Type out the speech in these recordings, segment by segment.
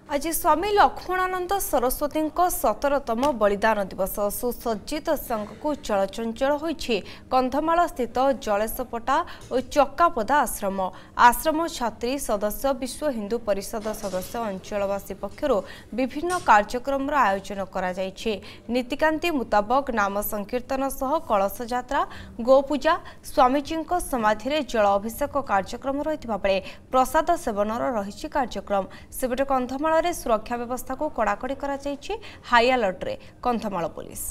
आज स्वामी लक्ष्मणानंद सरस्वती 17तम बलिदान दिवस सुसज्जित संघ चलचंचल होइछि कंधमाल स्थित जलेशपटा और चक्कापदा आश्रम आश्रम छात्री सदस्य विश्व हिंदू परिषद सदस्य अंचलवासी पक्षर विभिन्न कार्यक्रम आयोजन करा जायछि। नीतिकांति मुताबक नाम संकीर्तन सह कलश यात्रा गोपूजा स्वामीजी समाधि जल अभिषेक कार्यक्रम रहितबा बेले प्रसाद सेवनर रहिछि कार्यक्रम। सेपटे कंधमाल सुरक्षा व्यवस्था को कड़ाकड़ी करा जायछि। हाई अलर्ट रे कंधमाल पुलिस।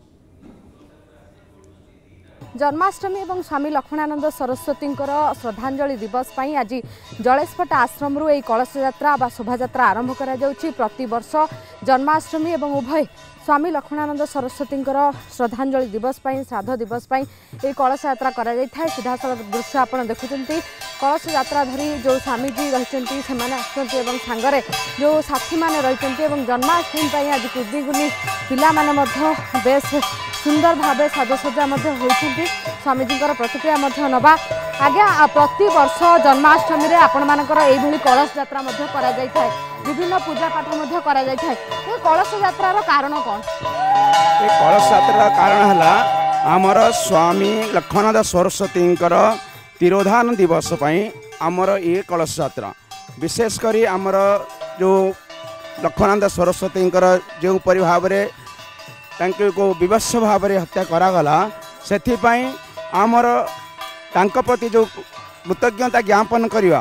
जन्माष्टमी और स्वामी लक्ष्मणानंद सरस्वती श्रद्धांजलि दिवस पर आज जलेशपट आश्रम रु कलश यात्रा बा शोभा यात्रा आरंभ करा जाउछि। प्रति वर्ष जन्माष्टमी और उभय स्वामी लक्ष्मणानंद सरस्वती श्रद्धांजलि दिवस पर श्राद्ध दिवस पर यह कलश यात्रा करा जाय थाए। सीधासलख दृश्य आप देखुंत कलश यात्रा धरी जो स्वामीजी रही से सांगरे जो साथी मैंने रही जन्माष्टमी पर आज कुदी गुनी पिला बेस सुंदर भाव साजसज्जा होती। स्वामीजी प्रतिक्रिया नवा आज्ञा प्रति वर्ष जन्माष्टमी रे आपण मानकर एभली कलश यात्रा करा जाय थाए। विभिन्न पूजा पाठ करा जाय थाए। ए कलश यात्रार कारण कौन? ए कलश यात्रार कारण है आमर स्वामी लक्ष्मणानंद सरस्वती तिरोधान दिवस आमर ये कलश यात्रा विशेषकर आमर जो लक्ष्मणानंद सरस्वती जो परि भाव को विवश भाव हत्या करागला से आमर तांको प्रति जो कृतज्ञता ज्ञापन करवा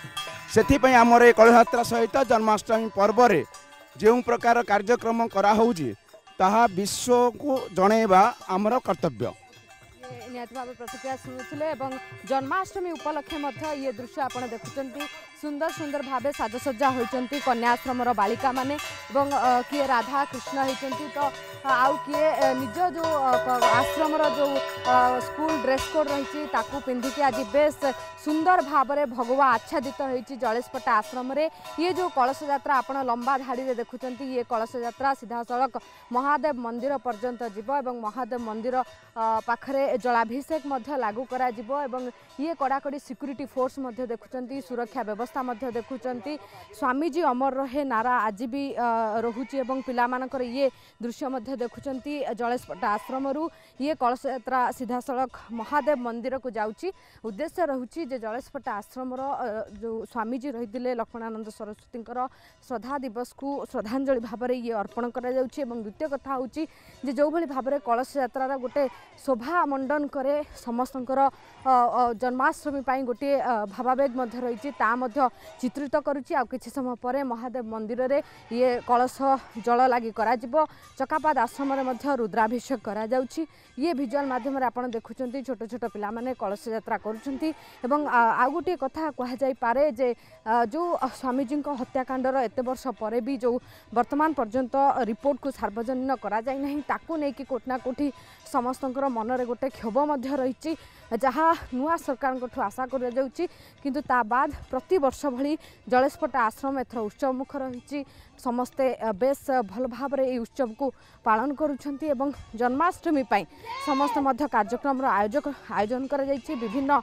से आमर ये कलश यात्रा सहित जन्माष्टमी पर्व रे जो प्रकार कार्यक्रम कराऊँगी ताहा विश्व को जनइबा आमर कर्तव्य। निहत भाव प्रतिक्रिया शुणुले जन्माष्टमी उपलक्षे ये दृश्य आप देखुं सुंदर सुंदर भाव साजसज्जा होती कन्याश्रम बालिका माने किए राधा कृष्ण होती तो आउ किए निज जो आश्रम जो स्कूल ड्रेस कोड रही पिंधिकी आज बेस सुंदर भाव में भगवा आच्छादित होती जलेशपटा आश्रम रे। ये जो कलश यात्रा आप लंबा धाड़ी में देखुं ये कलश यात्रा सीधा सड़क महादेव मंदिर पर्यंत जीव एवं महादेव मंदिर पाखरे जलाभिषेक लागू करा जिवो एवं ये कड़ाकड़ी सिक्यूरिटी फोर्स देखुं सुरक्षा व्यवस्था देखुं स्वामीजी अमर रहे नारा आज भी रोचे पिला मानकर ये दृश्य देखुं जलेशपटा आश्रम ये कलश यात्रा सीधा सड़क महादेव मंदिर को जाउची। उद्देश्य रहुची जे जलेशपटा आश्रम जो स्वामीजी रही लक्ष्मणानंद सरस्वती श्रद्धा दिवस को श्रद्धांजलि भाव में ये अर्पण करा जाउची। द्वितीय कथा होची जे जो भली भाव में कलश यात्रा गोटे शोभा मंडन करे समस्तंकर जन्माष्टमी पाई गोटे भावावेग रही चित्रित करुच्ची। आ किछि समय पर महादेव मंदिर रे ये कलश जल लगी करा जिवो। चकापाद आश्रम रे रुद्राभिषेक करा जाउची। ये विजुअल माध्यम आपण देखुचंती छोट छोट पिला माने कलश यात्रा करुचंती एवं आ गोटे कथा कह जाई पारे जे जो स्वामीजी हत्याकांडर एते वर्ष पर भी जो वर्तमान पर्यंत रिपोर्ट को सार्वजनीन करा जाई नहीं ताकू नै कि कोठना कोठी समस्तंकर मनरे गोटे क्षोभ मध्य रही जहाँ नुआ सरकार आशा कर जाउची किंतु ता बाद प्रति वर्ष भली जलेशपटा आश्रम एथर उत्सव मुख रही समस्ते बेस भल भाव में उत्सव को पालन करुछंती एवं जन्माष्टमी पाई समस्त मध्य कार्यक्रम आयोजन करा जायछि। विभिन्न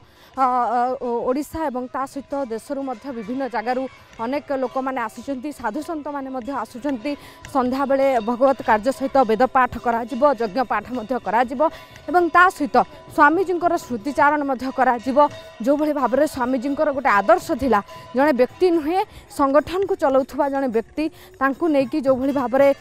ओडिशा एवं ता सहित देशरु मध्य विभिन्न जगार अनेक लोक मैंने आसुचंती साधु सन्त मैंने आसुचंती संध्या बेले भगवत कार्य सहित वेद पाठ करा जिवो यज्ञ पाठ मध्य करा जिवो एवं ता सहित स्वामीजींकर स्मृतिचारण करा जिवो। जो भली भाव में स्वामीजींकर गोटे आदर्श थिला जड़े व्यक्ति नुहे संगठन को चलाउथुबा जड़े व्यक्ति तांकु नेकी जो भली भाव में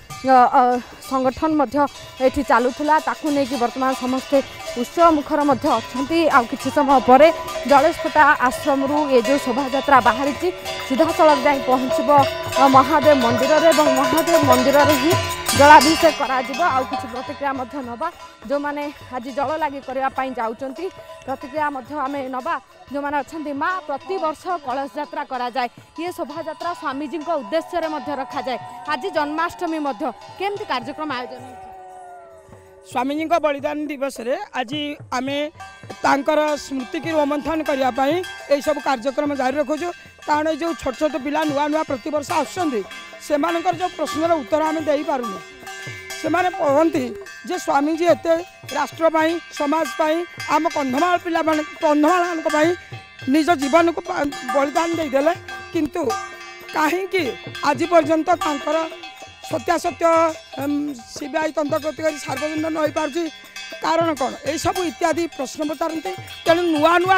संगठन मध्य एठी चालुथुला ताकु नेकी वर्तमान समस्ते उत्सव मुखर मध्य अछंती। आ किछि समय पर जलेशपटा आश्रम रु ये जो शोभा यात्रा बाहरी सीधा सड़क जाई पहुँचब महादेव मंदिर रे एवं महादेव मंदिर रे ही जलाभिषेक करा जिवो। आ किछि प्रतिक्रिया मध्य नबा जो माने आज जल लागी करबा पई जाउचंती प्रतिक्रिया मध्य आमे नबा जो माने अछंती मां प्रति वर्ष कलश यात्रा करा जाए ये शोभा यात्रा स्वामीजी उद्देश्य रे मध्य रखा जाए। आज जन्माष्टमी मध्य केमती कार्यक्रम आयोजन स्वामीजी बलिदान दिवस रे आज आमे तांकर स्मृति की रोमंथन करने यही सब कार्यक्रम जारी रखुचु। कारण जो छोट छोट पिला नुआ नुआ प्रति वर्ष आसुचंदी सेमानकर जो प्रश्नर उत्तर आम दे पारुनु से माने कहती जे स्वामीजी एत राष्ट्र समाज आम कंधमाल पिला कंधमाल निज जीवन को बलिदान देदेले किंतु कहीं आज पर्यंत सत्यासत्य सीबीआई तंत्र गति सार्वजनिक न हो पार्टी कारण कौन यही सब इत्यादि प्रश्न पचारती तेणु नुआ नुआ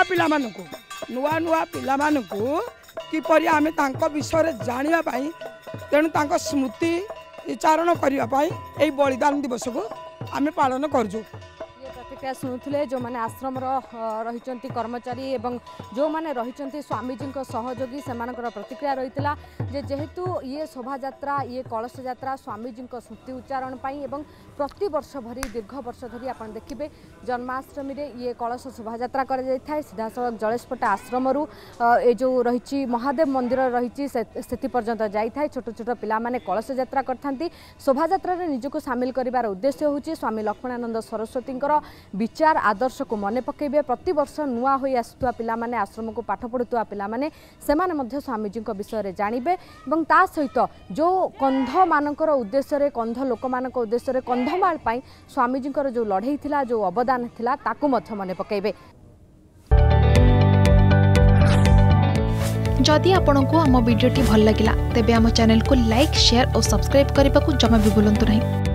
पिला किपरि आमे तांको विषय जानापी तेणु स्मृति चारण करने बलिदान दिवस को आमे पालन करूँ। प्रतिक्रिया शुणुले जो मैंने आश्रम रही कर्मचारी एवं जो मैंने रही स्वामीजी सहयोगी से प्रतिक्रिया रही है जेहेतु ये शोभा यात्रा ये कलश यात्रा स्वामीजी स्मृति उच्चारण एवं प्रति वर्ष भरी दीर्घ वर्ष धरी आप देखिए जन्माष्टमी रे ये कलश शोभा यात्रा कर सीधा सड़क जलेशपटा आश्रम ये जो रही महादेव मंदिर रही से पर्यंत जाए छोट छोट पिला माने कलश यात्रा करथांती शोभा यात्रा रे निजको शामिल करिवार उद्देश्य होची स्वामी लक्ष्मणानंद सरस्वती विचार आदर्श को मन पकेबे प्रति वर्ष नुआ होई आसुवा पिला माने आश्रम को पाठ पढ़ुवा पिला माने सेमाने मध्य स्वामीजी विषय रे जानिबे एवं ता सहित जो कंध मानकर उद्देश्य रे कंध लोक मानक उद्देश्य रे कंधमाल पाई स्वामीजी जो लड़ाई थिला जो अवदान थिला ताकू मध्य मन पकेबे। जदि आपंक आम भिडी भल लगा तेब आम चैनल को लाइक शेयर और सब्सक्राइब करने को जमा भी भूलु नहीं।